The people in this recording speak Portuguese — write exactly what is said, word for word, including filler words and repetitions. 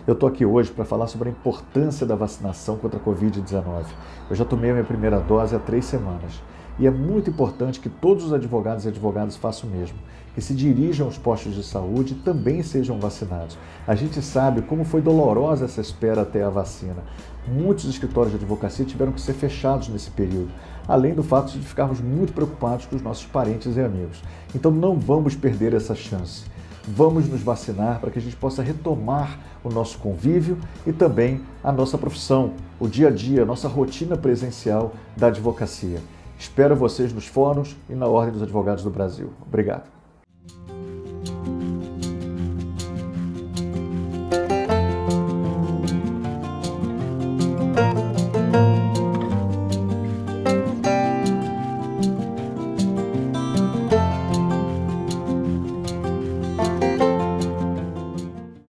Eu estou aqui hoje para falar sobre a importância da vacinação contra a covid dezenove. Eu já tomei a minha primeira dose há três semanas. E é muito importante que todos os advogados e advogadas façam o mesmo, que se dirijam aos postos de saúde e também sejam vacinados. A gente sabe como foi dolorosa essa espera até a vacina. Muitos escritórios de advocacia tiveram que ser fechados nesse período, além do fato de ficarmos muito preocupados com os nossos parentes e amigos. Então não vamos perder essa chance. Vamos nos vacinar para que a gente possa retomar o nosso convívio e também a nossa profissão, o dia a dia, a nossa rotina presencial da advocacia. Espero vocês nos fóruns e na Ordem dos Advogados do Brasil. Obrigado.